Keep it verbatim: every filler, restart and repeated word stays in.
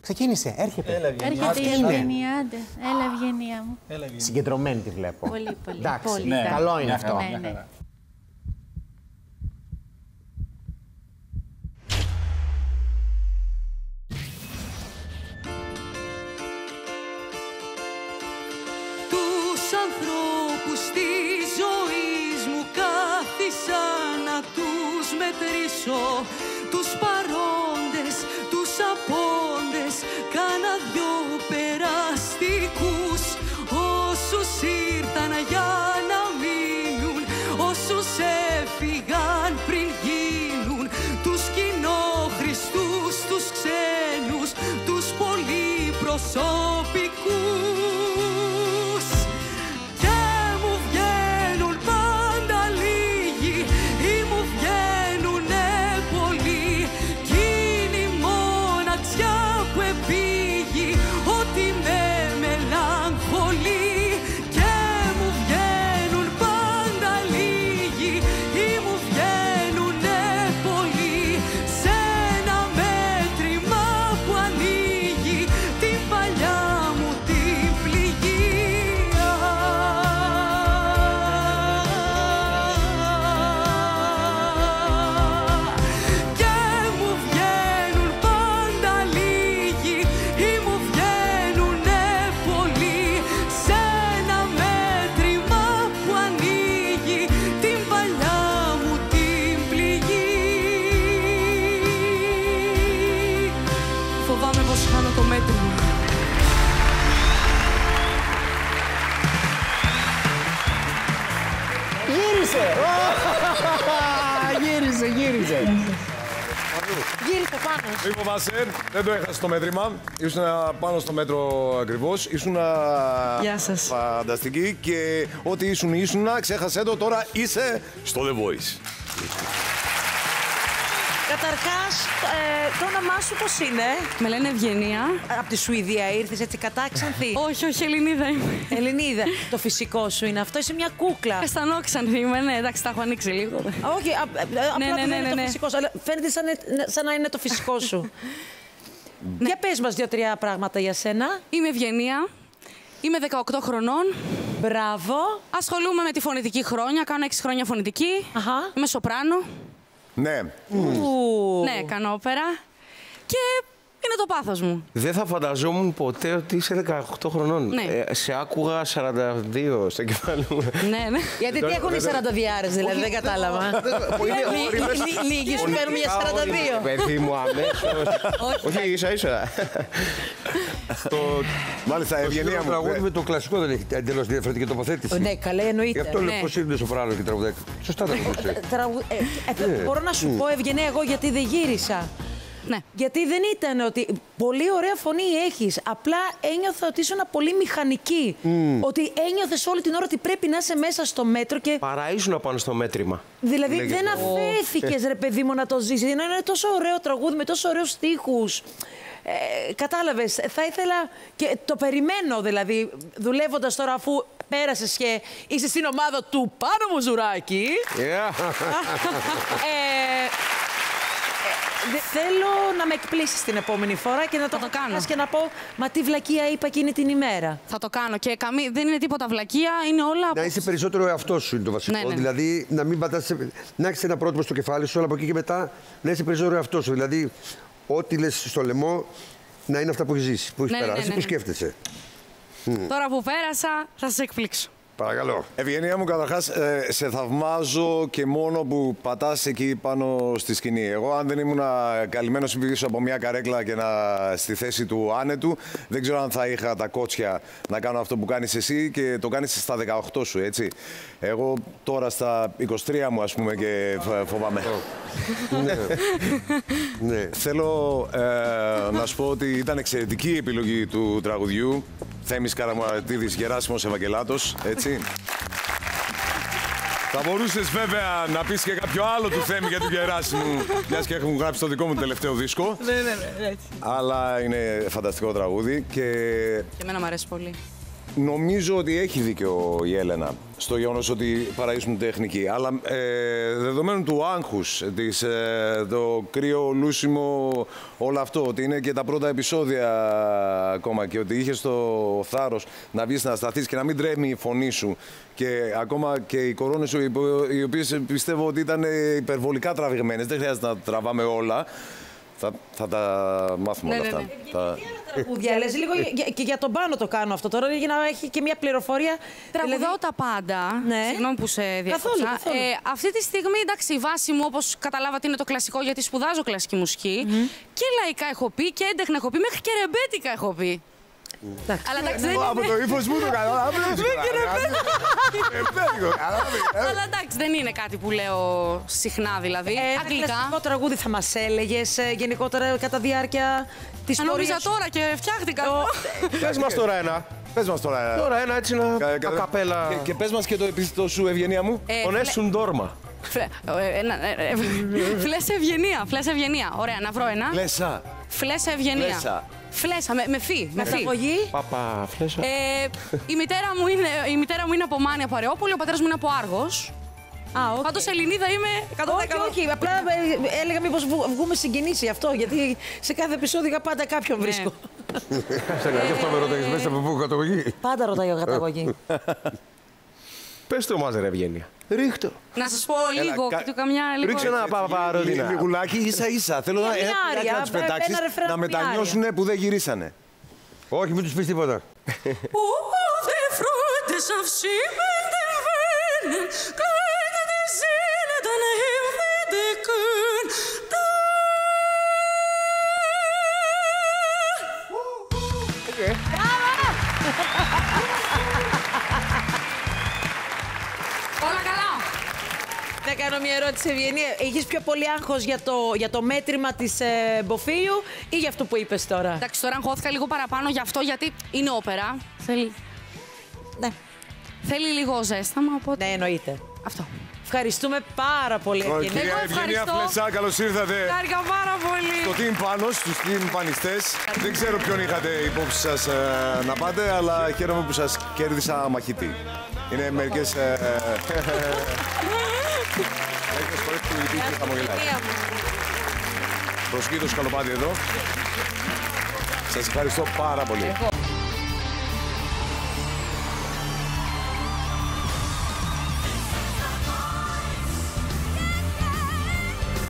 Ξεκίνησε, έρχεται. Έλα, Ευγενία. Έρχεται η είναι. Ευγενία, άντε. Έλα, Ευγενία μου. Έλα, Ευγενία. Συγκεντρωμένη τη βλέπω. Πολύ, πολύ. Εντάξει, πολύ. ναι. Καλό είναι Μια αυτό. χαρά, Ναι, μια ναι. χαρά. Τους ανθρώπους της ζωής μου κάθισα να τους μετρήσω, τους παρόντες, τους απόντες, κάνα δυο περαστικούς, όσους ήρθαν για να μείνουν, όσους έφυγαν πριν γίνουν, τους κοινόχρηστους, τους ξένους, τους πολυπροσωπικούς. Και μου βγαίνουν πάντα λίγοι ή μου βγαίνουνε πολλοί, κι είναι η μοναξιά που επήγει ότι με μελαγχολεί. Και μου βγαίνουν πάντα λίγοι ή μου βγαίνουνε πολλοί, σε ένα μέτρημα που ανοίγει την παλιά μου την πληγή. Και μου βγαίνουν πάντα λίγοι ή μου βγαίνουνε πολλοί, σε ένα μέτρημα που ανοίγει την παλιά μου την πληγή. Φοβάμαι πως χάνω το μέτρημα. Γύρισε! Γύρισε, γύρισε. Γύρισε πάνω. Λοιπόν, Μασέρ, δεν το έχασε το μέτρημα. Ήσουν πάνω στο μέτρο ακριβώς. Ήσουν Γεια σας. φανταστική και ό,τι ήσουν ήσουν, ξέχασέ το. Τώρα είσαι στο The Voice. Καταρχάς, ε, το όνομά σου πώς είναι? Με λένε Ευγενία. Από τη Σουηδία ήρθες έτσι κατάξανθη? Όχι, όχι, Ελληνίδα είμαι. Ελληνίδα. Το φυσικό σου είναι αυτό, είσαι μια κούκλα. Αισθανόξανθη είμαι, ναι, εντάξει, τα έχω ανοίξει λίγο. Α, όχι, α, α, απλά ναι, δεν ναι, είναι ναι, το ναι. φυσικό σου, αλλά φαίνεται σαν, σαν να είναι το φυσικό σου. Για πες μας δύο-τρία πράγματα για σένα. Είμαι Ευγενία. Είμαι δεκαοκτώ χρονών. Μπράβο. Ασχολούμαι με τη φωνητική χρόνια. Κάνω έξι χρόνια φωνητική. Αχα. Είμαι σοπράνο. Ναι. Ου. Ναι, κάνω όπερα. Και είναι το πάθος μου. Δεν θα φανταζόμουν ποτέ ότι είσαι δεκαοκτώ χρονών. Ναι. Ε, σε άκουγα σαράντα δύο στο κεφάλι μου. Ναι, ναι. Γιατί τι έχουν οι σαρανταδιάρες, δηλαδή, δεν κατάλαβα. Λίγοι σου παίρνουν για σαράντα δύο. Παιδί μου, αμέσως. Όχι, ίσα ίσα. Μάλιστα, Ευγενία Το τραγούδι μου. με το κλασικό δεν έχει εντελώς διαφορετική τοποθέτηση. Ναι, καλά, Γι' εννοείται. αυτό λέω Ναι. πώς είναι σοπράνο και τραγουδάει. Σωστά τραγουδούσε. Τραγου- ε, ε, Μπορώ να σου πω, Ευγενία, εγώ γιατί δεν γύρισα. Ναι. Γιατί δεν ήταν ότι. Πολύ ωραία φωνή έχεις. Απλά ένιωθα ότι ήσουν πολύ μηχανική. Ότι ένιωθες όλη την ώρα ότι πρέπει να είσαι μέσα στο μέτρο και. Παρά ήσουν πάνω στο μέτρημα. Δηλαδή Λέγεται. δεν αφέθηκες, ρε παιδί μου, να το ζήσεις. Είναι ένα τόσο ωραίο τραγούδι με τόσο ωραίους στίχους. Ε, κατάλαβες, θα ήθελα και το περιμένω δηλαδή, δουλεύοντας τώρα αφού πέρασες και είσαι στην ομάδα του Πάνο Μουζουράκη. Yeah. ε, Δε- θέλω να με εκπλήσεις την επόμενη φορά και να το, το κάνω. χάσεις και να πω «Μα τι βλακεία είπα εκείνη την ημέρα». Θα το κάνω. Και καμή... δεν είναι τίποτα βλακεία, είναι όλα. Να είσαι περισσότερο εαυτό σου είναι το βασικό. Ναι, ναι. Δηλαδή να μην πατάς, σε- να έχεις ένα πρότυπο στο κεφάλι σου, αλλά από εκεί και μετά να είσαι περισσότερο εαυτό σου. Δηλαδή, ό,τι λες στο λαιμό να είναι αυτά που έχεις ζήσει, που έχεις Ναι, ναι, περάσει, ναι, που ναι. σκέφτεσαι. Τώρα που πέρασα, θα σας εκπλήξω. Παρακαλώ. Ευγενία μου, καταρχάς, ε, σε θαυμάζω και μόνο που πατάς εκεί πάνω στη σκηνή. Εγώ, αν δεν ήμουν καλυμμένος πίσω από μια καρέκλα και να στη θέση του άνετου, δεν ξέρω αν θα είχα τα κότσια να κάνω αυτό που κάνεις εσύ και το κάνεις στα δεκαοκτώ σου, έτσι. Εγώ τώρα στα είκοσι τρία μου, ας πούμε, και φ- φοβάμαι. ναι. ναι. Θέλω ε, να σου πω ότι ήταν εξαιρετική η επιλογή του τραγουδιού. Θέμης Καραμανατίδης, Γεράσιμος Ευαγγελάτος, έτσι. Θα μπορούσες βέβαια να πεις και κάποιο άλλο του Θέμη για του Γεράσιμου, μιας και έχουν γράψει το δικό μου τελευταίο δίσκο. Ναι, ναι, ναι, έτσι. Αλλά είναι φανταστικό τραγούδι και Και εμένα μου αρέσει πολύ. νομίζω ότι έχει δίκιο η Έλενα στο γεγονός ότι παραίσουν τεχνική. Αλλά ε, δεδομένου του άγχους, της, ε, το κρύο λούσιμο, όλο αυτό, ότι είναι και τα πρώτα επεισόδια ακόμα και ότι είχες το θάρρος να βγεις να σταθείς και να μην τρέμει η φωνή σου και ακόμα και οι κορώνες σου, οι οποίες πιστεύω ότι ήταν υπερβολικά τραβηγμένες, δεν χρειάζεται να τραβάμε όλα. Θα, θα τα μάθουμε Ναι, όλα ναι, αυτά. ναι. Τα... Τραγούδια, λες, λίγο για- και για τον Πάνο το κάνω αυτό τώρα, για να έχει και μια πληροφορία. Τραγουδάω Δηλαδή- τα πάντα. Ναι. Συγγνώμη που σε διακόψα. Καθόλου, καθόλου. Ε, αυτή τη στιγμή, εντάξει, η βάση μου, όπως καταλάβατε, είναι το κλασικό, γιατί σπουδάζω κλασική μουσική. Και λαϊκά έχω πει, και έντεχνα έχω πει, μέχρι και ρεμπέτικα έχω πει. Αλλά εντάξει, δεν Από είναι. το ύφος μου το καταλάβαινες. Αλλά εντάξει, δεν είναι κάτι που λέω συχνά δηλαδή. Ε, ένα Αγγλικά. κλασικό τραγούδι θα μας έλεγες ε, γενικότερα κατά διάρκεια της Αν νόμιζα πορείας σου? τώρα και φτιάχτηκα. Πες μας τώρα ένα. Πες μας τώρα. Τώρα ένα έτσι να Κα- κα- ακαπέλα. Και, και πες μας και το επίθετο σου, Ευγενία μου. Ε, Ονέσουν ντόρμα. φλε- ε, ένα- ε, ε, Φλέσσε ευγενία, φλέσσε ευγενία. Ωραία, να βρω ένα. Λέσσα. Φλέσσε ευγενία. Φλέσσα. Φλέσσα, με, με φύ. Με φύ. Καταγωγή. Παπα, φλέσσα. Ε, η, μητέρα μου είναι, η μητέρα μου είναι από Μάνια Παρεόπολη, ο πατέρας μου είναι από Άργος. Α, όχι. Πάντως Ελληνίδα είμαι εκατό τοις εκατό. Όχι, όχι, απλά ε, έλεγα μήπως βγου- βγούμε συγκινήσει αυτό, γιατί σε κάθε επεισόδιο είχα πάντα κάποιον βρίσκω. Γι' αυτό με ρωτάγεις μέσα από πού καταγωγή. Πάντα ρωτάει ο καταγωγή. Πες το μας ρε Ευγένεια. Ρίχτω. Να σας πω λίγο, κα- και του καμιά λίγο. Ρίξε ένα παπαροδίνα. Λιγουλάκι ίσα ίσα. Θέλω να, Μια ένα άρια, πουλάκι να τους ένα πετάξεις, ρεφρέν να από μια μετανιώσουν που δεν γυρίσανε. Όχι, μην τους πεις τίποτα. Ούτε φρόντες αυσίμεντεβεν, κλάιντε τη ζήνεταν εμβεντεκούν. Όλα καλά. Να κάνω μια ερώτηση, Ευγενία. Έχεις πιο πολύ άγχος για το, για το μέτρημα της ε, Μποφίλιου ή για αυτό που είπες τώρα? Εντάξει, τώρα αγχώθηκα λίγο παραπάνω γι' αυτό, γιατί είναι όπερα. Θέλει, Ναι, θέλει λίγο ζέσταμα, οπότε ναι, εννοείται. αυτό. Ευχαριστούμε πάρα πολύ, Ευγενία. Κυρία Εγώ Ευγενία ευχαριστώ. Φλεσσά, καλώς ήρθατε. Χάρηκα πάρα πολύ. Το team πάνω, στους team πανιστές. Δεν ξέρω ποιον είχατε υπόψη σας ε, να πάτε, αλλά χαίρομαι που σας κέρδισα μαχητή. Είναι μερικές... Ε, μερικές φορές που η τύχη χαμογελάει. Προσοχή το σκαλοπάτι εδώ. Σας ευχαριστώ πάρα πολύ.